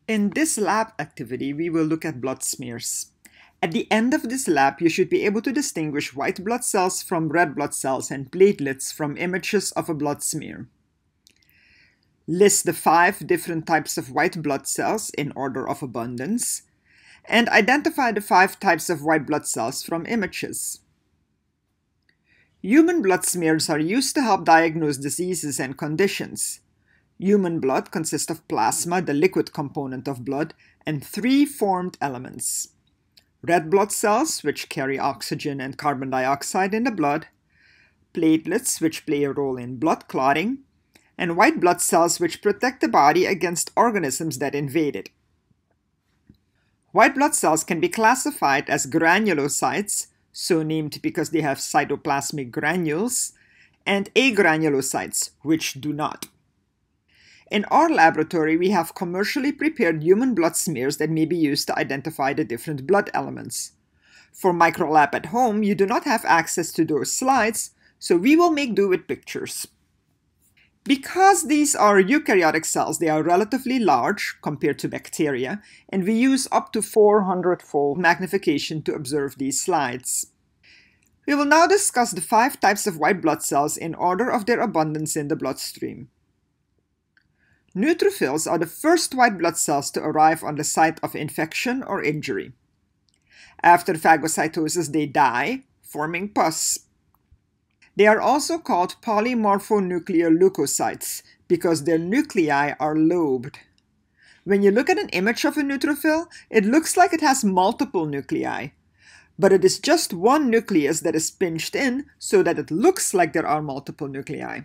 In this lab activity, we will look at blood smears. At the end of this lab, you should be able to distinguish white blood cells from red blood cells and platelets from images of a blood smear. List the 5 different types of white blood cells in order of abundance, and identify the 5 types of white blood cells from images. Human blood smears are used to help diagnose diseases and conditions. Human blood consists of plasma, the liquid component of blood, and 3 formed elements. Red blood cells, which carry oxygen and carbon dioxide in the blood, platelets, which play a role in blood clotting, and white blood cells, which protect the body against organisms that invade it. White blood cells can be classified as granulocytes, so named because they have cytoplasmic granules, and agranulocytes, which do not. In our laboratory, we have commercially prepared human blood smears that may be used to identify the different blood elements. For microlab at home, you do not have access to those slides, so we will make do with pictures. Because these are eukaryotic cells, they are relatively large compared to bacteria, and we use up to 400-fold magnification to observe these slides. We will now discuss the 5 types of white blood cells in order of their abundance in the bloodstream. Neutrophils are the first white blood cells to arrive on the site of infection or injury. After phagocytosis, they die, forming pus. They are also called polymorphonuclear leukocytes because their nuclei are lobed. When you look at an image of a neutrophil, it looks like it has multiple nuclei, but it is just one nucleus that is pinched in so that it looks like there are multiple nuclei.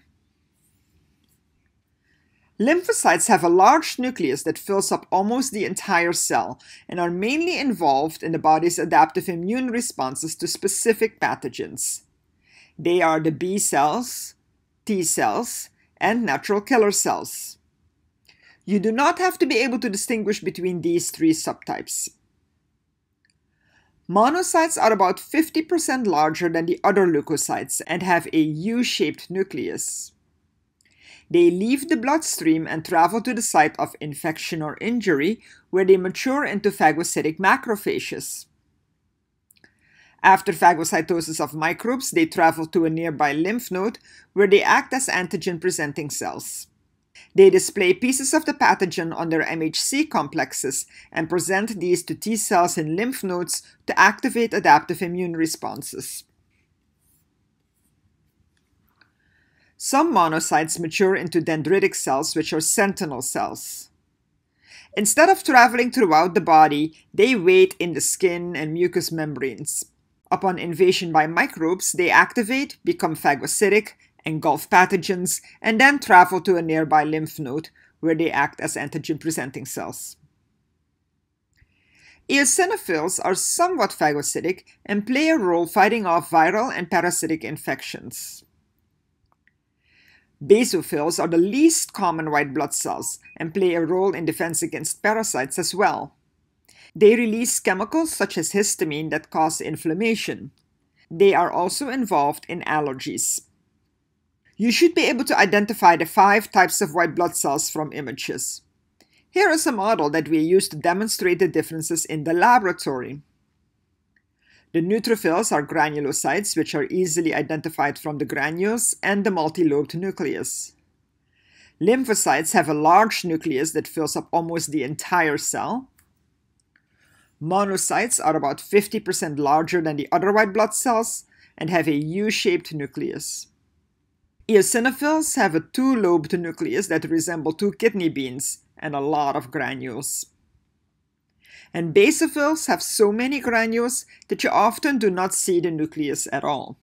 Lymphocytes have a large nucleus that fills up almost the entire cell and are mainly involved in the body's adaptive immune responses to specific pathogens. They are the B cells, T cells, and natural killer cells. You do not have to be able to distinguish between these 3 subtypes. Monocytes are about 50% larger than the other leukocytes and have a U-shaped nucleus. They leave the bloodstream and travel to the site of infection or injury, where they mature into phagocytic macrophages. After phagocytosis of microbes, they travel to a nearby lymph node, where they act as antigen-presenting cells. They display pieces of the pathogen on their MHC complexes and present these to T cells in lymph nodes to activate adaptive immune responses. Some monocytes mature into dendritic cells, which are sentinel cells. Instead of traveling throughout the body, they wait in the skin and mucous membranes. Upon invasion by microbes, they activate, become phagocytic, engulf pathogens, and then travel to a nearby lymph node, where they act as antigen-presenting cells. Eosinophils are somewhat phagocytic and play a role fighting off viral and parasitic infections. Basophils are the least common white blood cells and play a role in defense against parasites as well. They release chemicals such as histamine that cause inflammation. They are also involved in allergies. You should be able to identify the 5 types of white blood cells from images. Here is a model that we use to demonstrate the differences in the laboratory. The neutrophils are granulocytes, which are easily identified from the granules and the multilobed nucleus. Lymphocytes have a large nucleus that fills up almost the entire cell. Monocytes are about 50% larger than the other white blood cells and have a U-shaped nucleus. Eosinophils have a 2-lobed nucleus that resemble 2 kidney beans and a lot of granules. And basophils have so many granules that you often do not see the nucleus at all.